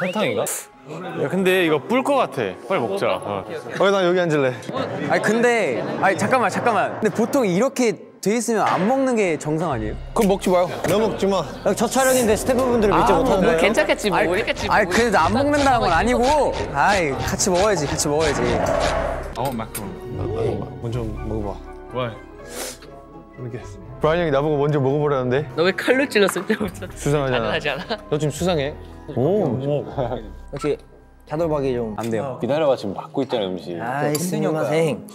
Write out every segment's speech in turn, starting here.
설탕인가? 야 근데 이거 뿔 것 같아. 빨리 먹자. 나 여기 앉을래. 아니 잠깐만. 근데 보통 이렇게 돼 있으면 안 먹는 게 정상 아니에요? 그럼 먹지 마요. 너 먹지 마. 첫 촬영인데 스태프분들을 믿지 못하는 거예요? 괜찮겠지 뭐. 아니 그래도 안 먹는다는 건 아니고. 같이 먹어야지. 마카롱. 먼저 먹어봐. 왜? 모르겠어. 브라이언 형이 나보고 먼저 먹어보라는데? 너 왜 칼로 찔렀을 때부터 수상하잖아. 가능하지 않아? 너 지금 수상해? 역시 차돌박이 좀 안 돼요. 기다려봐, 지금 막고 있잖아, 음식. 스미마생.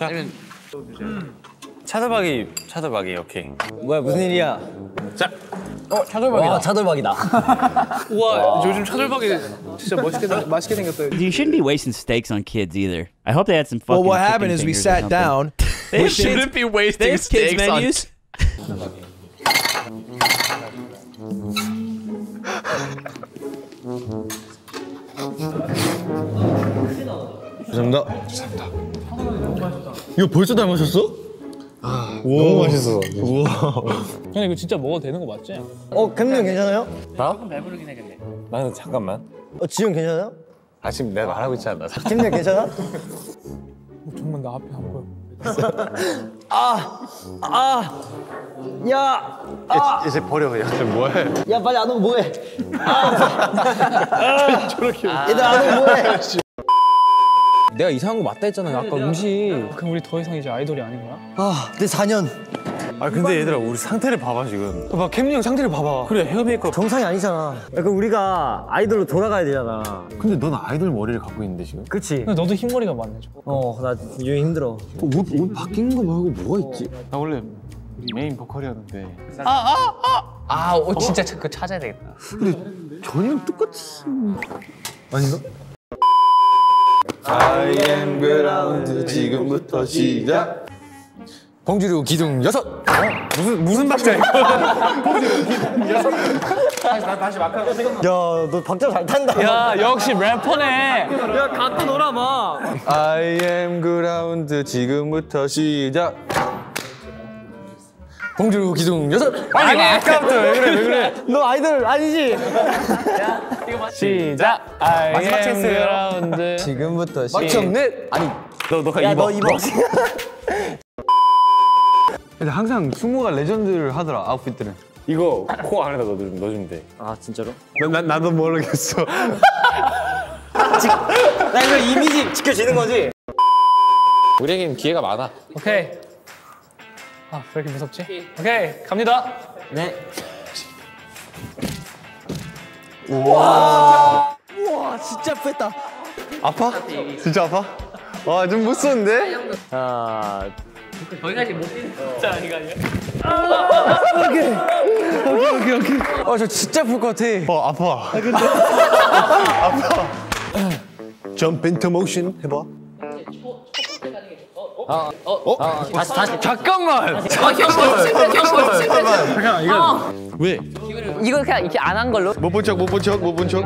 차돌박이, 오케이. 뭐야 무슨 일이야? 자, 차돌박이다. 와 차돌박이다. 우와 요즘 차돌박이 진짜 맛있게 생겼다. You shouldn't be wasting steaks on kids either. I hope they had some fucking. Well, what happened is we sat down. They shouldn't be wasting steaks menus. 죄송합니다. 이거 벌써 닮으셨어? 너무 맛있어. 우와. 근데 이거 진짜 먹어도 되는 거 맞지? 캠님 괜찮아요? 배부르긴 해 근데. 나는 잠깐만. 지훈 괜찮아요? 지금 내가 말하고 있잖아. 캠님 괜찮아? 정말 나 앞에 안 보여. 이제 버려 그냥. 뭐해? 야 빨리 안 오면 뭐해? 얘들아 안 오면 뭐해? 내가 이상한 거 맞다 했잖아 아까 음식. 그럼 우리 더 이상 이제 아이돌이 아닌 거야? 내 4년. 근데 얘들아 우리 상태를 봐봐 지금. 봐봐 캠리 형 상태를 봐봐. 그래 헤어 메이크업. 정상이 아니잖아. 그럼 우리가 아이돌로 돌아가야 되잖아. 근데 넌 아이돌 머리를 갖고 있는데 지금? 그치? 근데 너도 흰머리가 많네 좀. 나 요즘 힘들어. 옷 바뀐 거 말고 뭐가 있지? 나 원래 메인 보컬이었는데. 진짜 그거 찾아야 되겠다. 근데 전혀 똑같이 아닌가? I am 그라운드 지금부터 시작. 봉주류 기둥 6. 무슨 박자야 이거? 다시 마카로 생각. 야너 박자 잘 탄다. 야 역시 래퍼네. 야 갖고 놀아 막. I am 그라운드 지금부터 시작. 봉주류 기둥 6. 아니 아까부터 왜 그래? 너 아이돌 아니지? 시작. 마지막 찬스예요. 그라운드. 지금부터 막청넷. 아니 너가 야, 입어. 너 입어. 근데 항상 승모가 레전드를 하더라 아웃핏들은. 이거 코 안에다 넣어주면 돼. 진짜로? 나도 모르겠어. 나 이거 이미지 지켜지는 거지? 우리에겐 기회가 많아. 오케이. 왜 이렇게 무섭지? 오케이 갑니다. 네. 우와 진짜 뺐다. 아파? 진짜 아파? 좀 못 쏘는데? 거기까지 못 뛰는 진짜 아니가 아니야? 오케이. 저 진짜 아플 것 같아. 아파. 아파. 점프 인터 모션 해봐. 다시. 잠깐만. 잠깐만 이거 왜? 이거 그냥 이렇게 안 한 걸로? 못 본 척.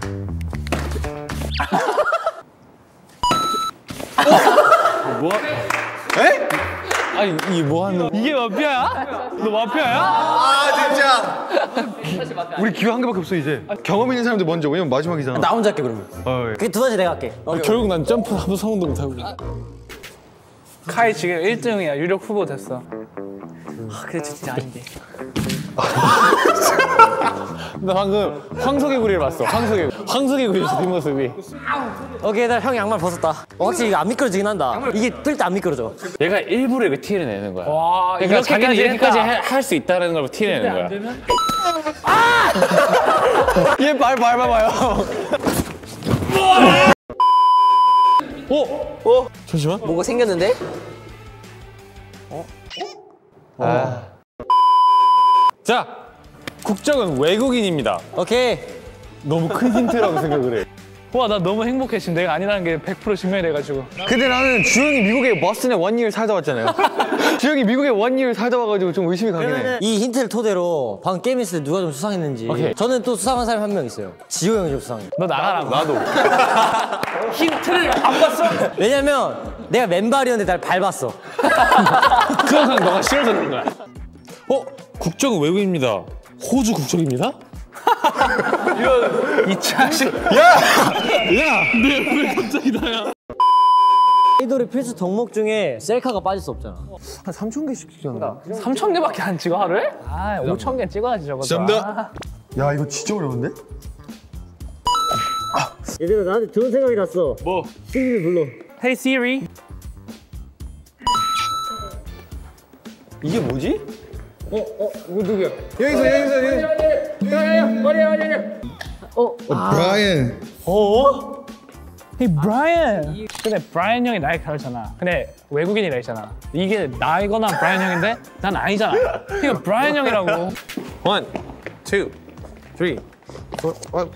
뭐? 에? 아니 이게 뭐 하는? 이게 마피아야? 너 마피아야? 진짜. 우리 기회 한 개밖에 없어 이제. 경험 있는 사람들 먼저. 왜냐면 마지막이잖아. 나 혼자 할게 그러면. 예. 두더지 내가 할게. 결국 난 점프 한 번 성공도 못 하고. 카이 지금 1등이야. 유력 후보 됐어. 그래 진짜 아닌데. 나 방금 황소개구리를 봤어. 황소개구리였어 뒷모습이. 오케이 나 형 양말 벗었다. 확실히 이게 안 미끄러지긴 한다. 이게 뜰 때 안 미끄러져. 얘가 일부러 이거 티를 내는 거야. 와 그러니까 자기는 이렇게까지 할 수 있다는 걸 티내는 거야. 되면? 얘 말 밟아봐요. 잠시만. 뭐가 생겼는데? 자, 국적은 외국인입니다. 오케이. 너무 큰 힌트라고 생각을 해. 와 나 너무 행복해 지금 내가 아니라는 게 100% 증명이 돼가지고. 근데 나는 주영이 미국에 버스턴에 원이어 살다 왔잖아요. 주영이 미국에 원이어 살다 와가지고 좀 의심이 가긴 해. 이 힌트를 토대로 방금 게임 했을 때 누가 좀 수상했는지. 오케이. 저는 또 수상한 사람이 한 명 있어요. 지호 형이 좀 수상해. 너 나가라고. 나도. 힌트를 안 봤어? 왜냐면 내가 맨발이었는데 날 밟았어. 그 영상 너가 싫어서 그런 거야. 국적은 외국인입니다. 호주 국적입니다? 이런 이 자식. 아이돌의 필수 덕목 중에 셀카가 빠질 수 없잖아. 한 3,000개씩 찍잖아. 3,000개밖에 안 찍어 하루에? 아 5,000개 찍어야지 저거. 감사합니다. 야 이거 진짜 어려운데? 얘들아 나한테 좋은 생각이 났어. 뭐? 시리를 불러. Hey Siri. 이게 뭐지? 브라이언. Hey Brian. 근데 브라이언 형이 나이 가르잖아. 근데 외국인이라 했잖아. 이게 나이거나 브라이언 형인데 난 아니잖아. 이거 브라이언 형이라고. 1, 2, 3, 4, 5.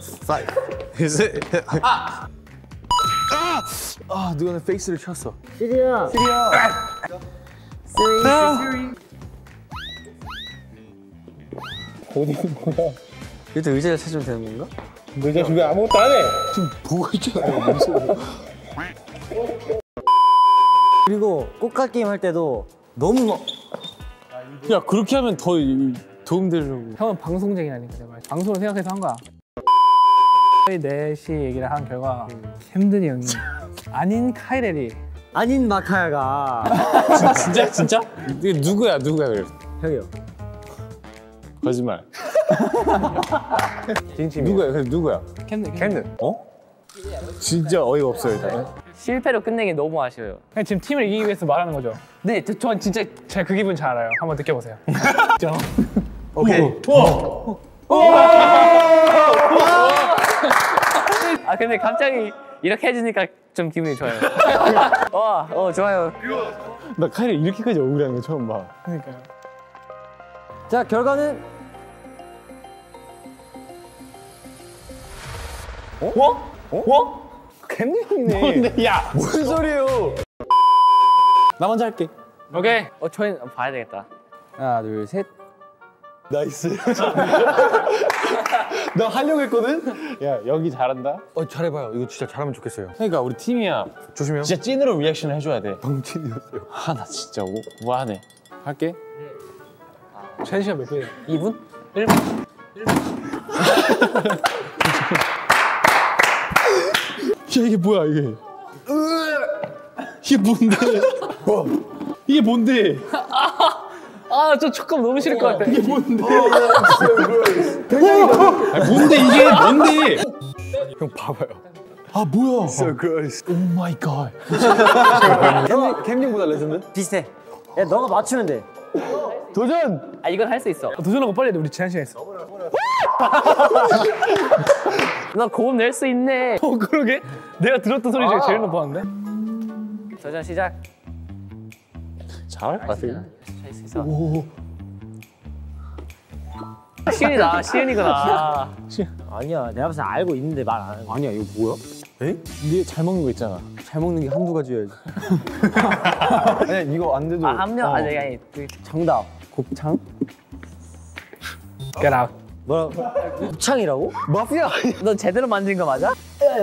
아 누가 내 페이스를 쳤어. 시리야. 이때 의자를 찾으면 되는 건가? 너희가 준비 아무것도 안 해. 보고 있잖아. 그리고 꽃갈 게임 할 때도 너무 막 야 그렇게 하면 더 도움되려고. 형은 방송쟁이라니까 내가 방송을 생각해서 한 거야. 저희 넷이 얘기를 한 결과 햄들이 형이 아닌 카이렐이 아닌 마카야가 진짜? 이게 누구야 그래? 형이요. 거짓말. 누구야? 캠든. 진짜 어이가 없어요 일단. 실패로 끝내기 너무 아쉬워요. 그냥 지금 팀을 이기기 위해서 말하는 거죠. 네, 전 진짜 제가 그 기분 잘 알아요. 한번 느껴보세요. 오케이. 아 근데 갑자기 이렇게 해주니까 좀 기분이 좋아요. 좋아요. 나 카이를 이렇게까지 억울해하는 거 처음 봐. 그러니까요. 자 결과는 캠든 형이네. 야 무슨 소리예요? 나 먼저 할게. 오케이. 저희 봐야 되겠다. 하나, 둘, 셋. 나이스. 나 하려고 했거든. 야 여기 잘한다. 잘해봐요. 이거 진짜 잘하면 좋겠어요. 그러니까 우리 팀이야. 조심해요. 진짜 찐으로 리액션을 해줘야 돼. 덩친이었어요. 나 진짜 뭐하네. 할게. 제 시간 몇 분이에요? 2분? 1분. 야 이게 뭐야 이게? 이게 뭔데? 이게 뭔데? 아, 저 촉감 너무 싫을 것 같아. 이게 뭔데? 뭔데 이게 뭔데? 형 봐봐요. 아 뭐야? So gross. 오 마이 갓. 캠핑보다 레전드? 비슷해. 야 너가 맞추면 돼. 도전! 아 이건 할 수 있어. 도전하고 빨리 해. 우리 제한 시간 있어. 나 고음 낼 수 있네. 그러게? 내가 들었던 소리 중에 제일 높았는데? 도전 시작. 잘할 것 같아. 할 수 있어. 시은이다. 시은이구나. 아니야 내가 봤을 때 알고 있는데 말 안 하는 거야. 아니야 이거 뭐야? 에? 네 잘 먹는 거 있잖아. 잘 먹는 게 한두 가지여야지. 아니 이거 안 돼도. 한 명. 아니 정답. 곱창? Get out. 뭐라고? 곱창이라고? 마피아. 너 제대로 만든 거 맞아?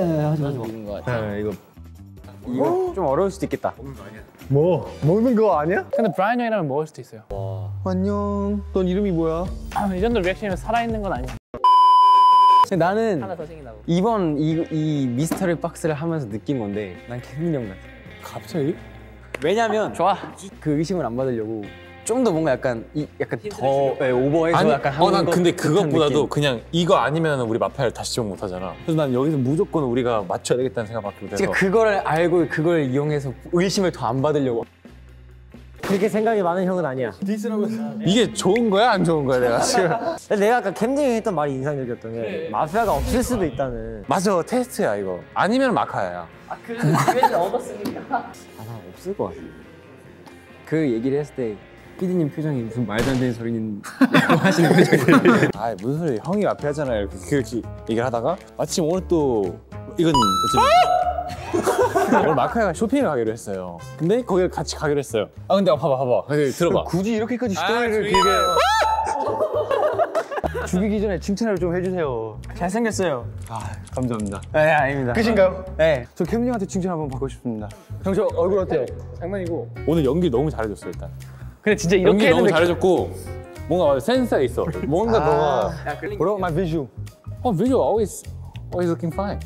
이거 좀 어려울 수도 있겠다. 뭐 먹는 거 아니야? 근데 브라이언 형이라면 먹을 수도 있어요. 안녕. 넌 이름이 뭐야? 이 정도 리액션이면 살아있는 건 아니야. 근데 나는 하나 더 생긴다고. 이번 이 미스터리 박스를 하면서 느낀 건데 난 케빈 형 같아. 갑자기? 왜냐면 좋아. 그 의심을 안 받으려고 좀 더 뭔가 약간 더 오버해서 약간 하는 난 것 근데 듯한 그것보다도 느낌. 그냥 이거 아니면 우리 마피아를 다시 지원 못 하잖아. 그래서 난 여기서 무조건 우리가 맞춰야 되겠다는 생각밖에 못해서. 그러니까 그걸 알고 그걸 이용해서 의심을 더 안 받으려고. 그렇게 생각이 많은 형은 아니야. 이게 좋은 거야 안 좋은 거야 내가 지금? 근데 내가 아까 캠딩 형이 했던 말이 인상적이었던 게 마피아가 없을 수도 있다는. 맞아 테스트야 이거. 아니면 마카야야. 그래서 기회를 얻었으니까. 난 없을 것 같아. 그 얘기를 했을 때 PD님 표정이 무슨 말도 안 되는 소리는 하시는 표정이. 아 무슨 소리? 형이 마피아잖아요. 이렇게 얘기를 하다가 마침 오늘 또 이건 오늘 마카야가 쇼핑을 가기로 했어요. 근데 거기를 같이 가기로 했어요. 아 근데 봐봐. 들어봐. 굳이 이렇게까지 스토리를 길게. 죽이기 전에 칭찬을 좀 해주세요. 잘생겼어요. 감사합니다. 네 아닙니다. 끝인가요? 네. 저 캠님한테 칭찬 한번 받고 싶습니다. 형 저 얼굴 어때요? 장난이고. 오늘 연기 너무 잘해줬어 일단. 근데 진짜 연기 이렇게 너무 했는데 잘해줬고 뭔가 센스가 있어. 뭔가 너가 What about my visual? Visual always looking fine.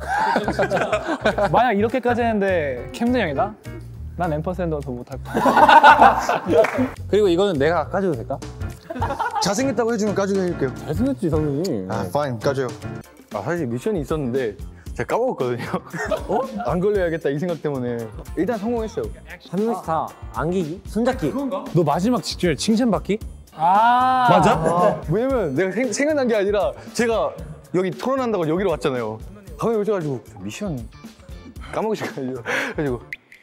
만약 이렇게까지 했는데 캠든 형이다? 난 앰퍼샌드가 더 못할 거야. 그리고 이거는 내가 까줘도 될까? 잘생겼다고 해주면 까주게 해줄게요. 잘생겼지 당연히. fine 까줘요. 사실 미션이 있었는데 제가 까먹었거든요. 안 걸려야겠다 이 생각 때문에 일단 성공했어요. 한 명씩 다 안기기? 손잡기? 너 마지막 직전에 칭찬받기? 맞아? 왜냐면 내가 생각난 게 아니라 제가 여기 토론한다고 여기로 왔잖아요. 가만히 오셔가지고 미션 까먹으셔가지고 그래가지고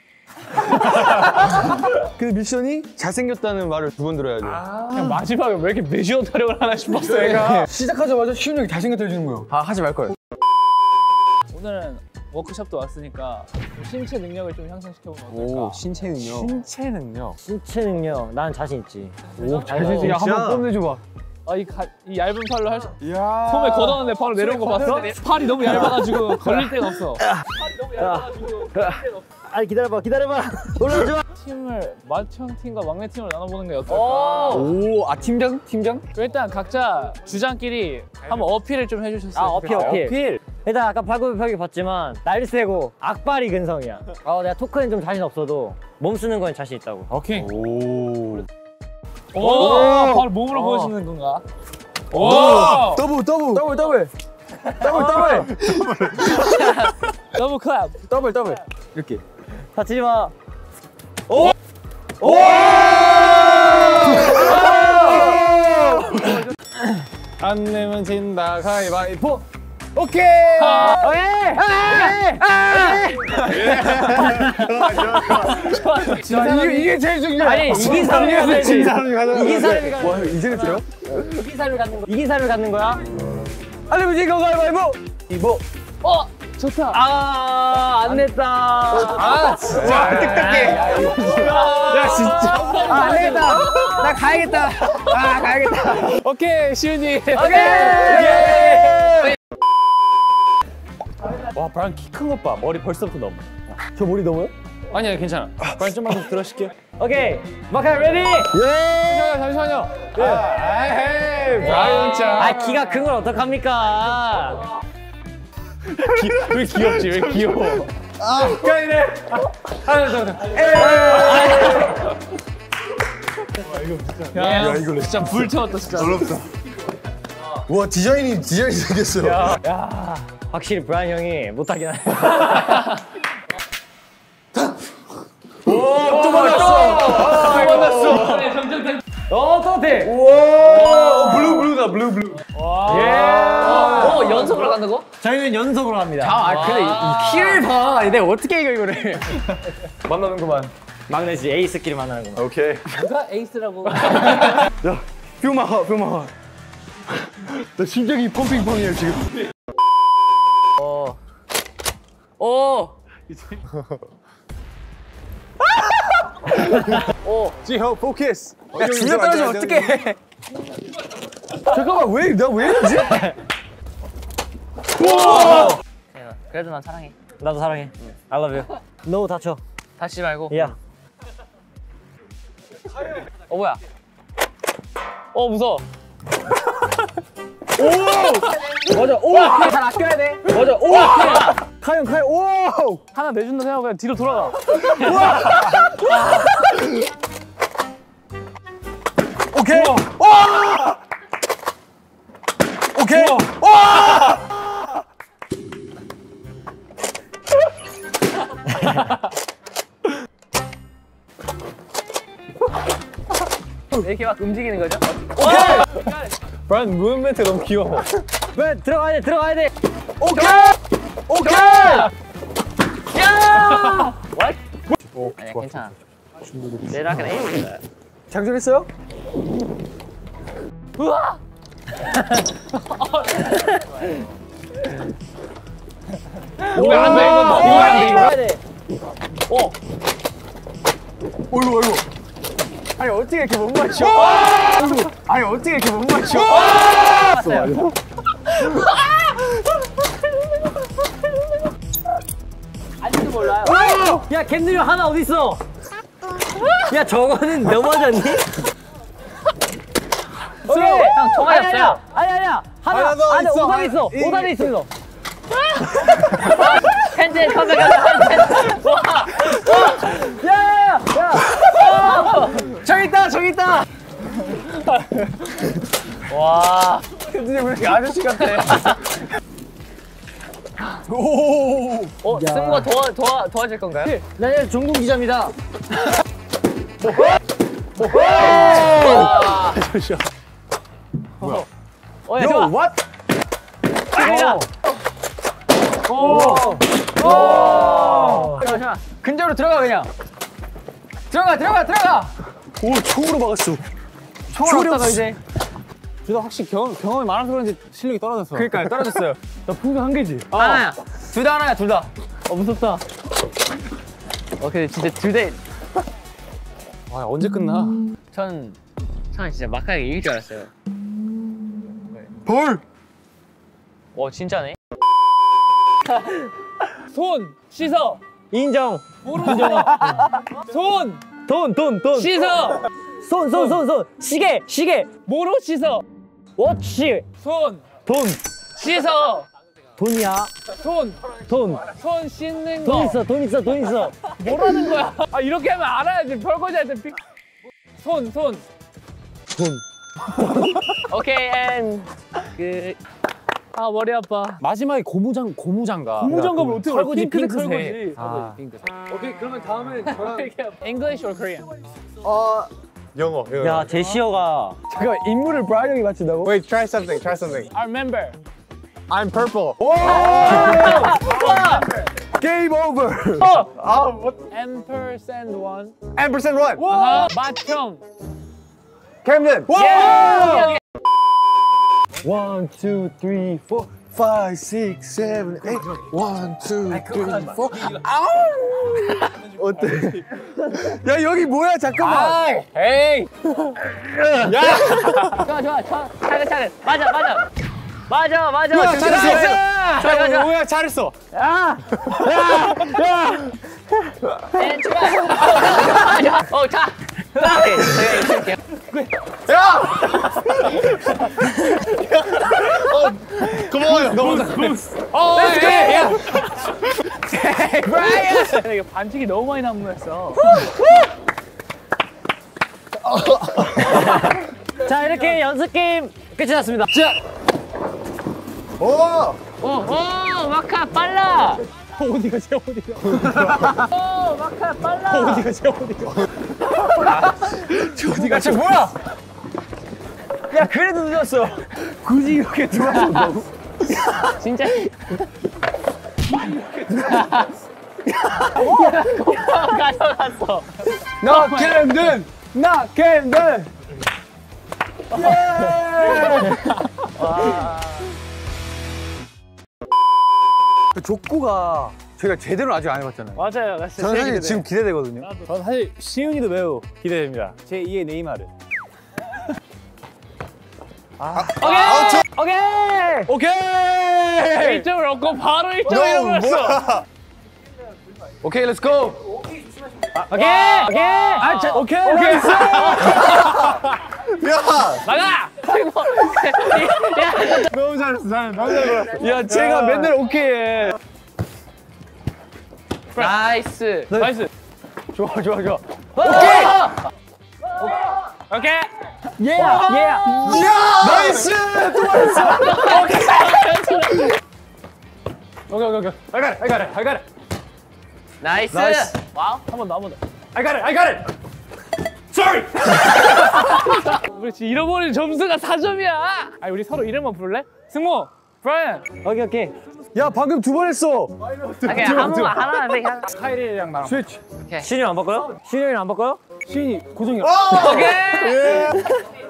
근데 미션이 잘생겼다는 말을 2번 들어야 돼요. 그냥 마지막에 왜 이렇게 매시어 타령을 하나 싶었어, 얘가. 시작하자마자 시훈 형이 잘생겼다 해주는 거예요. 하지 말 걸. 오늘은 워크숍도 왔으니까 좀 신체 능력을 좀 향상시켜보면 어떨까? 신체 능력. 신체 능력. 신체 능력 난 자신 있지. 야, 한번 뽐내줘봐. 이 얇은 팔로 할 수. 폼에 걷었는데 바로 내려온 거 봤어? 팔이 너무 얇아가지고 걸릴 데가 없어. 팔이 너무 얇아가지고 걸릴 데가 없어. 아니 기다려봐. 올라오지 마. 팀을 맏형 팀과 막내 팀을 나눠보는 게 어떨까? 팀장? 일단 각자 주장끼리 한번 어필을 좀 해주셨어요. 어필. 일단 아까 발굽혀기 봤지만 날쌔고 악발이 근성이야. 내가 토크는 좀 자신 없어도 몸 쓰는 건 자신 있다고. 오케이. 바로 몸으로 보여주는 건가? 더블 더블 클랩. 이렇게. 다치지 마. 안 내면 진다 가위바위보. 오케이. 이게 제일 중요해. 아니 이긴 사람이 가야지. 이긴 사람이 가는 와 이제 됐어요? 이긴 사람이 갖는 거야. 알레브 지고 가위바위보. 좋다. 안 냈다. 진짜. 뜻밖의. 야 진짜. 안 되겠다. 나 가야겠다. 가야겠다. 오케이 시윤이. 오케이. 와 브라이언 키 큰 것 봐. 머리 벌써부터 넘어. 저 머리 넘어요? 아니야 괜찮아. 브라이언 좀만 더 들어실게요. 오케이. 마카 레디. 잠시만요. 브라이언 짱. 키가 큰 걸 어떡합니까? 왜 귀엽지? 왜 귀여워? 그래. 하나 더. 야 이거 진짜 불 태웠다 진짜. 어렵다. 와 디자인이 생겼어요. 확실히 브라이언 형이 못하긴 하네. 또 만났어. 똑같아. 우와 블루다 블루. 연속으로 간다고? 저희는 연속으로 합니다. 근데 이 키를 봐. 내가 어떻게 이겨 이거를. 만나는구만. 막내지 에이스끼리 만나는구나. 오케이. 누가 에이스라고? 야 뷰마하. 나 심장이 펌핑 지금. 지호 포커스. 야 중력 떨어지면 어떡해. 잠깐만 왜 이러지? 그래도 난 사랑해. 나도 사랑해. I love you. 너 다쳐. 다치지 말고. 야. 뭐야? 무서워. 맞아. 잘 아껴야 돼. 맞아. 카연. 오. 하나 내준다 생각하고 그냥 뒤로 돌아가. 오케이. 오케이. 이렇게 막 움직이는 거죠? 브라이언 무브멘트 너무 귀여워. 왜 들어가야 돼. 오케이. 아니야 괜찮아. 내가 그냥 에이. 장전했어요? 이거 안 돼. 이거 안 돼. 어이구. 아니 어떻게 이렇게 못 맞춰? 아니 어떻게 이렇게 못 맞춰? 아직도 몰라요. 야 캔들이 하나 어디 있어? 야 저거는 넘어졌니? 형 통화였어요. 아니야. 하나. 아니, 5단에 있어. 5단에 있어. 펜제 컴백하자. 야! 저기 있다, 저기 있다. 와. 근데 왜 이렇게 아저씨 같아? 승우가 도와줄 건가요? 네, 종국 기자입니다. 야, 좋아. what? 잠깐만. 근접으로 들어가 그냥. 들어가. 오, 총으로 막았어. 총을 없다가 이제. 둘다 확실히 경험이 많아서 그런지 실력이 떨어졌어. 그러니까 떨어졌어요. 나 풍선 한 개지. 하나야. 둘 다 하나야, 둘 다. 무섭다. 근데 진짜 두 대. 아, 언제 끝나? 전 진짜 막하게 이길 줄 알았어요. 볼! 와, 진짜네. 손 씻어. 인정. 손 돈. 씻어. 손. 시계. 뭐로 씻어? 워치. 손 돈. 씻어. 돈이야. 손 씻는 거. 돈 있어. 뭐라는 거야? 아, 이렇게 하면 알아야지. 별거지한테 손. 오케이, 앤 아, 머리 아파. 마지막에 고무장갑. 고무장갑을 어떻게 설거지 핑크색 핑크색. 설거지. 아. 오케이, 그러면 다음에 저랑 English or Korean? 영어. 야, 제시어가. 잠깐만, 인물을 브라이언 형이 맞춘다고? Wait, try something. I remember. I'm purple. Game over. Ampersand one. Ampersand one. 맏형. Camden. Yeah! 1, 2, 3, 4, 5, 6, 7, 8. 1, 2, 3, 4. 어때? 야, 여기 뭐야? 잠깐만. 에이. 좋아. 차근. 맞아. 잘했어. 뭐야? 잘했어. 앤 출발. 자. 오케이. 고마워요. 너무 이게 반칙이 너무 많이 난무했어. 자, 이렇게 연습 게임 끝이 났습니다. 오! 마카 빨라. 어디가 제 마카 빨라. 어디가 야, 쟤 뭐야? 야, 그래도 늦었어. 굳이 이렇게 들어왔다고? 진짜. 가져갔어. 나 캠든. 족구가 저희가 제대로 아직 안 해봤잖아요. 맞아요. 나 진짜 저는 제일 사실 기대돼. 지금 기대되거든요. 전 사실 시윤이도 매우 기대됩니다. 제 2의 네이마르. 오케이! 1점을 얻고 바로 1점을 잃어버렸어. 오케이, 렛츠 고. 오케이. 야! 나가. 너무 잘했어. 야, 쟤가 맨날 오케이 해. 나이스. 좋아. 오케이. 나이스! 또 맞았어! 오케이. I got it. 나이스. 와우. 한 번 더. I got it. Sorry. 우리 지금 잃어버린 점수가 4점이야. 아니, 우리 서로 이름만 부를래? 승모, 브라이언. 오케이. 야, 방금 2번 했어. 오케이, 하나. 카이리랑 나랑. 스위치. 신이 안 바꿔요? 신이 안 바꿔요? 시윤이 고정이야. 오케이.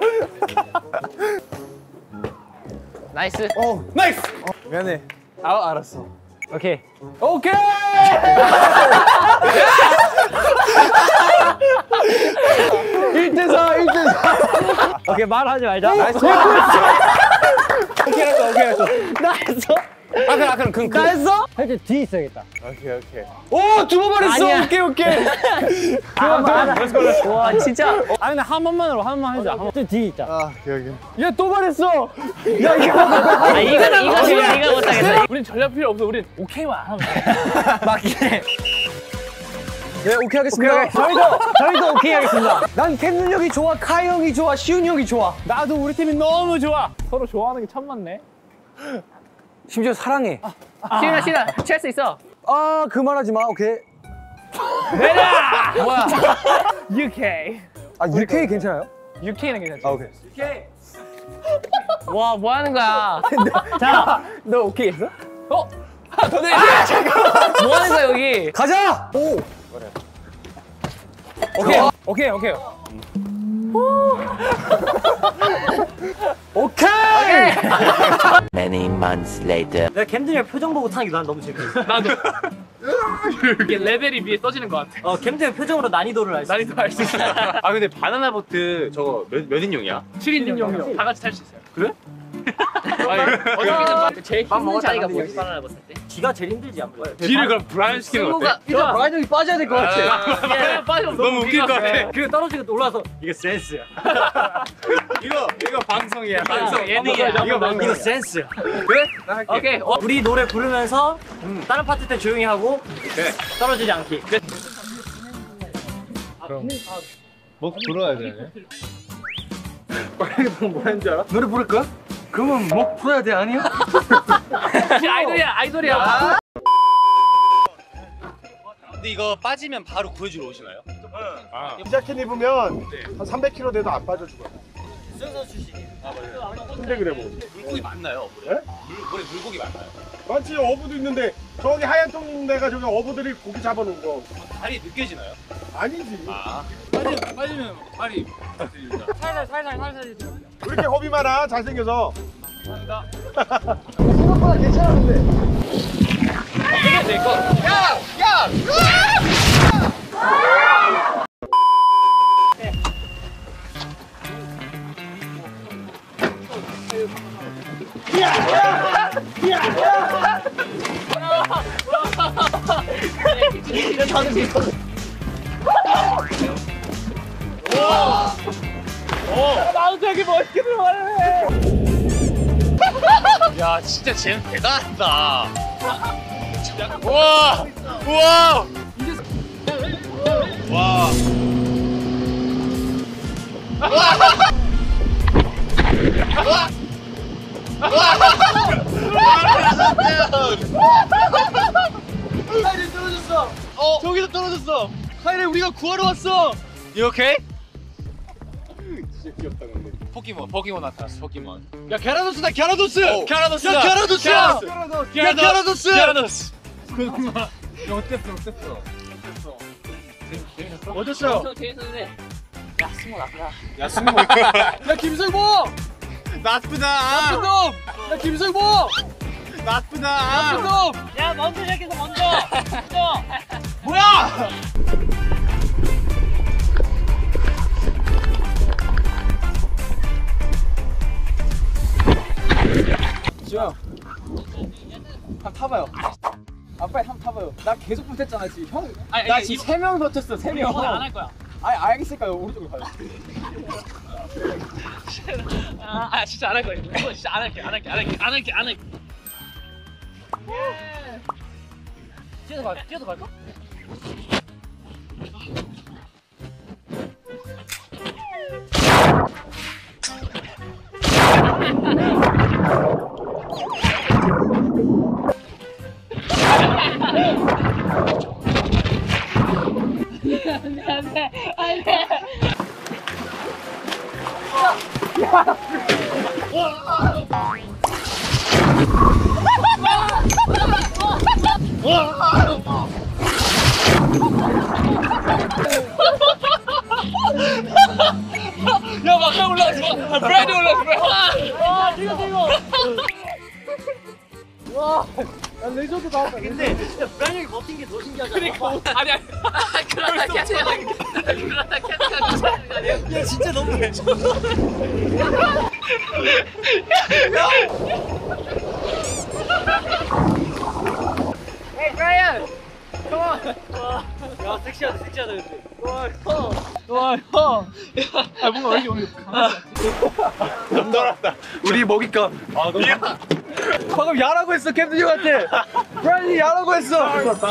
나이스. 나이스. 미안해. 알았어. 오케이. 오케이. 1대4. 오케이, 말하지 말자. 나이스. 나이스. 그럼 나 했어? 혜지 뒤에 있어야겠다. 오, 두 번 말했어. 아니야. 오케이. 와 진짜. 아니 근데 한 번만으로 한 번만 해줘. 저 뒤에 있자. 얘 또 말했어. 아 이거 못하겠어. 우린 전략 필요 없어. 우린 오케이만 하면 돼. 맞게. 네, 오케이 하겠습니다. 저희도 오케이 하겠습니다. 난 캔눈 형이 좋아, 카이 형이 좋아, 시훈이 형이 좋아. 나도 우리 팀이 너무 좋아. 서로 좋아하는 게 참 많네. 심지어 사랑해. 시은아 칠 수 있어. 아, 그 말하지 마. 오케이. 뭐야? UK. 아, UK 괜찮아요? UK는 괜찮지. 아, 오케이. 와 뭐 하는 거야? 자, 너 오케이 했어? 어? 더 내. 뭐 하는 거야 여기? 가자. 오. 오케이. 오케이. Many months later. 내가 캠들이랑 표정 보고 타는 게 난 너무 재밌어. 나도. 이게 레벨이 위에 떠지는 것 같아. 캠들이랑 표정으로 난이도를 알 수 있어. 난이도 알 수 있어. 아 근데 바나나 보트 저거 몇 인용이야? 7인용 다 같이 탈 수 있어요. 그래? 어떻게든 제일 힘든 자리가 뭐야? 뭐지? 바나나 봤을 때. 지가 제일 힘들지 아무래도. 뒤를 그럼 브라이언 시키는 거 어때? 승우가 브라이드 형이 빠져야 될 것 같아. 빠지면 너무 웃길 것 같아. 그리고 떨어지고 올라서 이게 센스야. 이거 방송이야. 방송 예능이야. 이거 센스야. 그래? 나 할게. 오케이. 우리 노래 부르면서 다른 파트 때 조용히 하고 떨어지지 않기. 뭐 불러야 되네. 뭐 하는 줄 알아? 노래 부를 거야? 그러면 목 풀어야 돼, 아니야? 아이돌이야. 근데 이거 빠지면 바로 구해주러 오시나요? 이 자켓 입으면 한 300kg 돼도 안 빠져 죽어요. 근데 그래 뭐. 물고기 많나요? 물에? 네? 물에 물고기 많나요? 많지 어부도 있는데 저기 하얀 통 있는 데가 저기 어부들이 고기 잡아놓은 거. 다리 느껴지나요? 아니지. 아. 빠지면 빨리. 살살. 왜 이렇게 겁이 많아 잘생겨서. 나도 되게 멋있게 들어가네. 야 진짜 쟤는 대단하다. 우와! 우와! 와! 카이를 떨어졌어. 저기서 떨어졌어. 카이를 우리가 구하러 왔어. You okay? 진짜 귀엽다 근데. 포켓몬 나타났어. 포켓몬. 야 게라도스다 게라도스. 갸라도스다. 야 게라도스야. 야 갸라도스. 갸라도스. 어땠어요? 재밌었는데. 야 승우 나쁘다. 야 승우. 야 김승모. 나쁘다. 놈. 야 김승모. 나쁘다. 놈. 야 먼저 시작해서 먼저. 뭐야? 지영, 한번 타봐요. 빨리 한번 타봐요. 나 계속 붙었잖아 지금. 형, 나 지금 3명 버텼어. 3명. 안할 거야. 알겠으니까 오른쪽으로 가요. 아 진짜 안 할 거야. 이거 진짜 안 할게. 뛰어도 갈까? 안돼. 야 막상 올라왔어. 브라이드 올라왔어. 와 이거. 와. 야 레전드 나왔다. 근데 진짜 브라이언이 버틴 게 더 신기하잖아. 그러니까 아니. 그러다 캐치가 아니야. 야 진짜 너무해. 야! 야 섹시하다 근데. 와 형. 아 뭔가 왜 이렇게 오늘 남달았다. 우리 먹잇감. 아 너무. 방금 야라고 했어 캠든 형한테. 브라이언이 야라고 했어.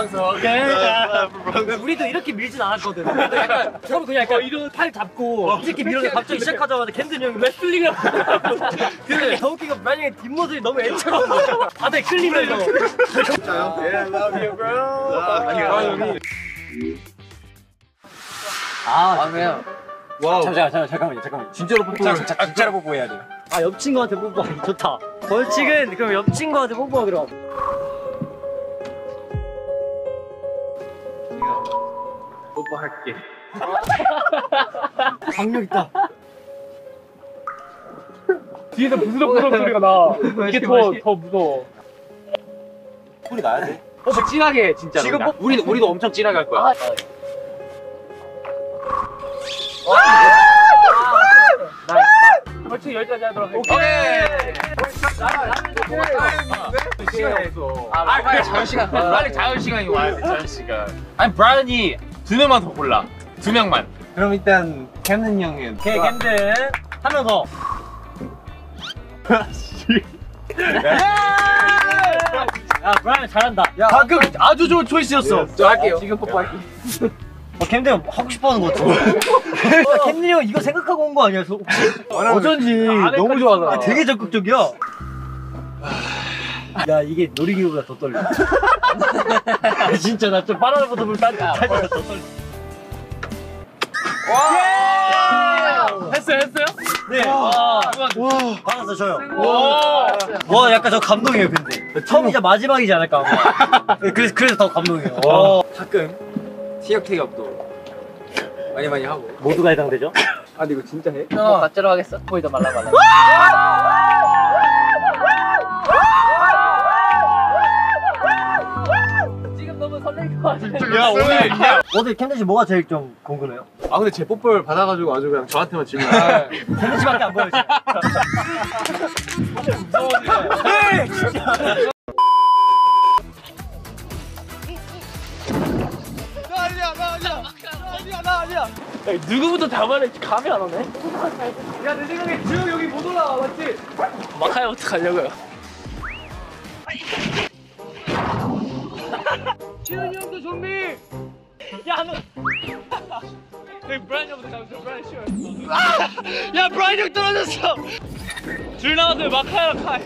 우리도 이렇게 밀진 않았거든. 그래도 약간 처음 그냥 약간 이런 팔 잡고 이렇게 밀었는데 갑자기 시작하자마자 캠든 형이 레슬링을 근데 더 웃긴 건 브라이언의 뒷모습이 너무 애처로운 거야. 다들 끌리면서. 아니요. 와우. 잠깐만요. 진짜로 뽀뽀해야 돼. 아 옆 친구한테 뽀뽀하기 좋다. 벌칙은 그럼 옆 친구한테 뽀뽀하기로 하고. 뽀뽀할게. 강력 있다. 뒤에서 부스럭부스럭 소리가 나. 이게 더 무서워. 소리 나야 돼. 뽀뽀 진하게 진짜로. 지금 우리도 엄청 진하게 할 거야. 벌칙 여기까지 하도록 할게. 빨리 자유시간. 빨리 자유시간이 와야 돼. 자유시간. 아니 브라이언이 2명만 더 골라. 2명만. 그럼 일단 캠든 형은 오케이 캠든 한 명 더. 야 브라이언 잘한다. 방금 아주 좋은 초이스였어. 저 할게요. 지금 뽀뽀할게. 캠든 하고 싶어하는 거 같아. 캠든 형 이거 생각하고 온 거 아니야? 혹시? 어쩐지 너무 좋아하더라. 되게 적극적이야. 야 이게 놀이기구보다 더 떨려. 진짜 나 좀 바나나보다 살짝 더 떨려. 했어요? 네. 와. 받았어 저요. 와 약간 저 감동이에요 근데. 처음이자 마지막이지 않을까 아마. 그래서 더 감동이에요. 가끔 티격태격도 많이 하고. 모두가 해당되죠? 아 근데 이거 진짜 해? 가짜로 하겠어? 거의 더 말라. 지금 너무 설레는 거 같아. 야 오늘 캠든 씨 뭐가 제일 좀 궁금해요? 아 근데 제 뽀뽀를 받아가지고 아주 그냥 저한테만 질문. 캠든 씨밖에 안 보여 지금. 나 아니야. 누구부터 잡아낼지 감이 안 오네. 야 내 생각에 지금 여기 못 올라와 맞지? 마카야부터 가려고요. 지훈이 형도 좀비. 야 너. 여기 브라이언 형부터 가면 브라이언 쉬워요. 야 브라이언 형 떨어졌어. 둘 남았어요 마카야랑 카이.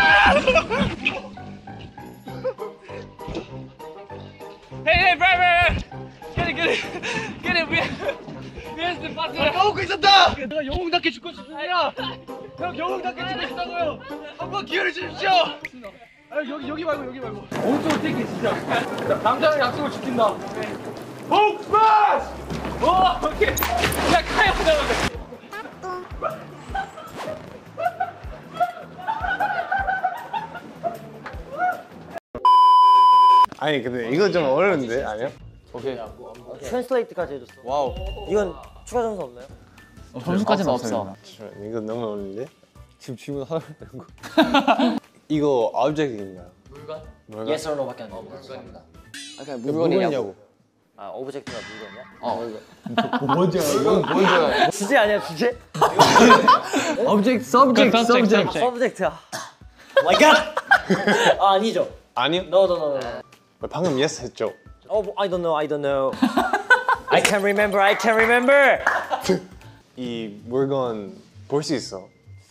Hey, Brian! Get it, where's the button? 까먹고 있었다! 내가 영웅답게 죽고 싶은 거야! 형, 영웅답게 죽고 싶다고요! 한번 기회를 주십시오! 아, 여기 말고. 오른쪽으로 뛸게, 진짜. 남자는 약속을 지킨다. 훅 스매시! 오, 오케이. 야, 카야 나가자. 아니 근데 이거 좀 어려운데 아니야? 오케이. 트랜슬레이트까지 해줬어. 와우. 이건 추가 점수 없나요? 점수까지는 없어. 이거 너무 어려운데? 지금 질문 하나 되는 거. 이거 오브젝트인가요? 물건? Yes or no밖에 안 나옵니다. 아 그냥 물건이냐고. 아 오브젝트가 물건이야? 뭔지 알아? 이건 뭔지 알아? 주제 아니야 주제? 오브젝트, 서브젝트. 서브젝트야. 마이 갓! 아 아니죠? 아니요. No. 방금 yes 했죠? I don't know. I can't remember. 이 물건 볼 수 있어.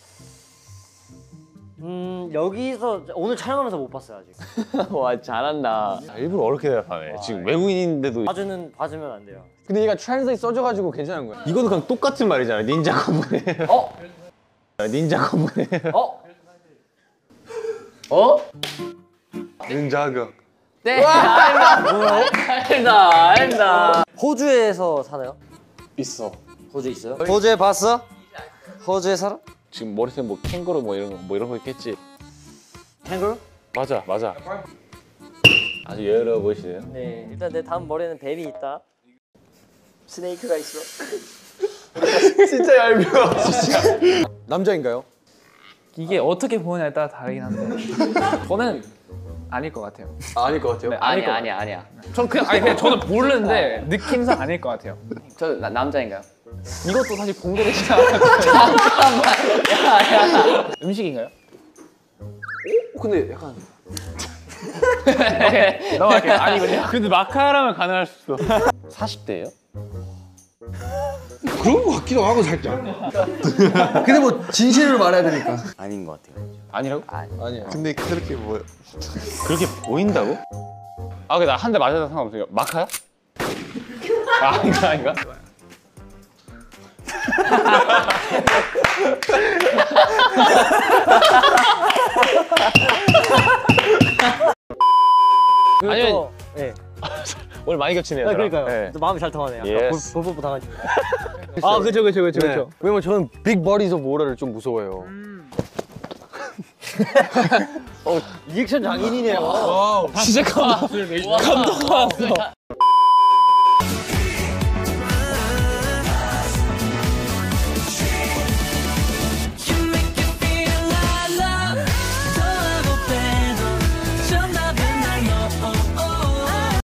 여기서 오늘 촬영하면서 못 봤어요 아직. 와 잘한다. 일부러 어렵게 대답하네. 지금 외국인인데도. 봐주면 안 돼요. 근데 얘가 트랜스레이트 써줘가지고 괜찮은 거야. 이거도 그냥 똑같은 말이잖아. 닌자 거문에. 닌자 거문에. 닌자가. 네. 알다. 호주에서 사나요? 있어. 호주 있어요? 호주에 봤어? 호주에 살아? 지금 머리색 뭐 캥거루 뭐 이런 거 있겠지. 캥거루? 맞아. 아주 여러 보이시네요. 네. 일단 내 다음 머리에는 뱀이 있다. 스네이크가 있어. 진짜 얄미워. 진짜. 남자인가요? 이게 어떻게 보느냐에 따라 다르긴 한데 저는 아닐 것 같아요. 아닐 것 같아요. 네, 아닐 것 같아요. 아니야. 전 그냥 저는 모르는데 느낌상 아닐 것 같아요. 저 남자인가요? 이것도 사실 봉대를 시작. 잠깐만. 야. 음식인가요? 근데 약간 넘어갈게요. 아니군요. 근데 마카라면 가능할 수 있어. 40대예요? 그런 거 같기도 하고 살짝. 근데 뭐 진실을 말해야 되니까. 아닌 것 같아요. 아니라고? 아니야. 근데 그렇게 뭐 그렇게 보인다고? 아, 나 한 대 맞아도 상관없어요. 마카야? 아닌가? 아니면 예. 오늘 많이 겹치네요. 그러니까요. 네. 마음이 잘 통하네요. 예스. 볼뽀뽀 당하지. 아 그렇죠. 네. 왜냐면 저는 빅 버디즈 오브 오라를 좀 무서워해요. 리액션 장인이네요. 진짜 감동 왔어.